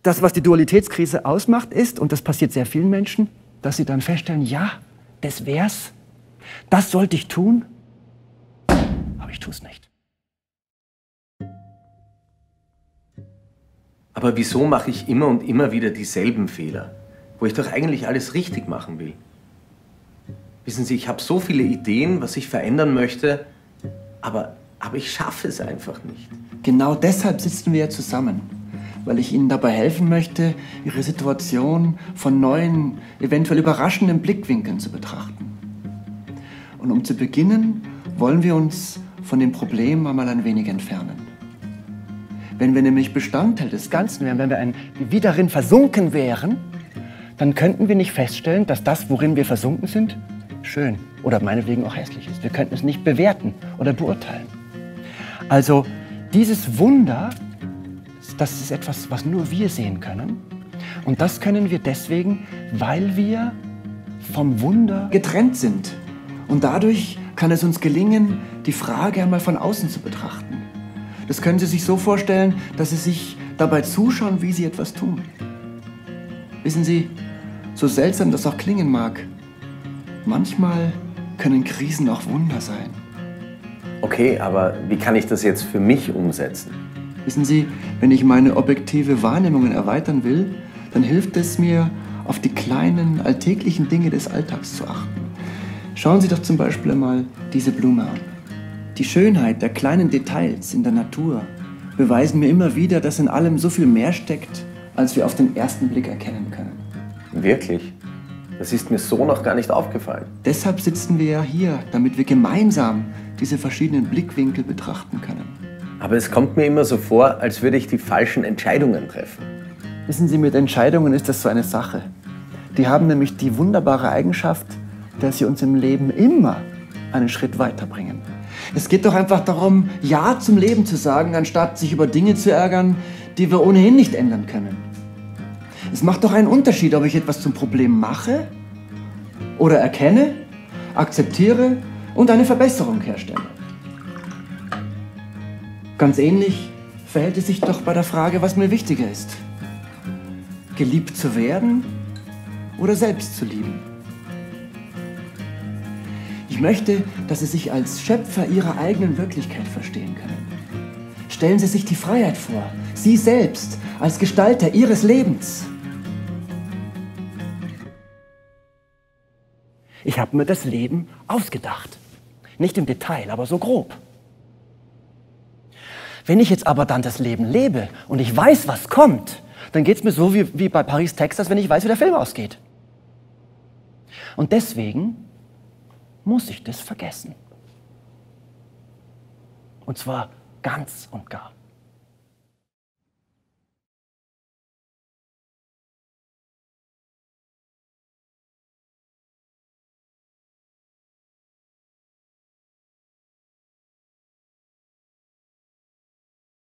Das, was die Dualitätskrise ausmacht, ist, und das passiert sehr vielen Menschen, dass sie dann feststellen, ja, das wär's, das sollte ich tun, aber ich tue es nicht. Aber wieso mache ich immer und immer wieder dieselben Fehler, wo ich doch eigentlich alles richtig machen will? Wissen Sie, ich habe so viele Ideen, was ich verändern möchte, aber ich schaffe es einfach nicht. Genau deshalb sitzen wir ja zusammen, weil ich Ihnen dabei helfen möchte, Ihre Situation von neuen, eventuell überraschenden Blickwinkeln zu betrachten. Und um zu beginnen, wollen wir uns von dem Problem einmal ein wenig entfernen. Wenn wir nämlich Bestandteil des Ganzen wären, wenn wir wie darin versunken wären, dann könnten wir nicht feststellen, dass das, worin wir versunken sind, schön oder meinetwegen auch hässlich ist. Wir könnten es nicht bewerten oder beurteilen. Also dieses Wunder, das ist etwas, was nur wir sehen können. Und das können wir deswegen, weil wir vom Wunder getrennt sind. Und dadurch kann es uns gelingen, die Frage einmal von außen zu betrachten. Das können Sie sich so vorstellen, dass Sie sich dabei zuschauen, wie Sie etwas tun. Wissen Sie, so seltsam das auch klingen mag, manchmal können Krisen auch Wunder sein. Okay, aber wie kann ich das jetzt für mich umsetzen? Wissen Sie, wenn ich meine objektive Wahrnehmungen erweitern will, dann hilft es mir, auf die kleinen, alltäglichen Dinge des Alltags zu achten. Schauen Sie doch zum Beispiel einmal diese Blume an. Die Schönheit der kleinen Details in der Natur beweisen mir immer wieder, dass in allem so viel mehr steckt, als wir auf den ersten Blick erkennen können. Wirklich? Das ist mir so noch gar nicht aufgefallen. Deshalb sitzen wir ja hier, damit wir gemeinsam diese verschiedenen Blickwinkel betrachten können. Aber es kommt mir immer so vor, als würde ich die falschen Entscheidungen treffen. Wissen Sie, mit Entscheidungen ist das so eine Sache. Die haben nämlich die wunderbare Eigenschaft, dass sie uns im Leben immer einen Schritt weiterbringen. Es geht doch einfach darum, Ja zum Leben zu sagen, anstatt sich über Dinge zu ärgern, die wir ohnehin nicht ändern können. Es macht doch einen Unterschied, ob ich etwas zum Problem mache oder erkenne, akzeptiere und eine Verbesserung herstelle. Ganz ähnlich verhält es sich doch bei der Frage, was mir wichtiger ist. Geliebt zu werden oder selbst zu lieben. Ich möchte, dass Sie sich als Schöpfer Ihrer eigenen Wirklichkeit verstehen können. Stellen Sie sich die Freiheit vor, Sie selbst als Gestalter Ihres Lebens. Ich habe mir das Leben ausgedacht. Nicht im Detail, aber so grob. Wenn ich jetzt aber dann das Leben lebe und ich weiß, was kommt, dann geht es mir so wie bei Paris, Texas, wenn ich weiß, wie der Film ausgeht. Und deswegen muss ich das vergessen. Und zwar ganz und gar.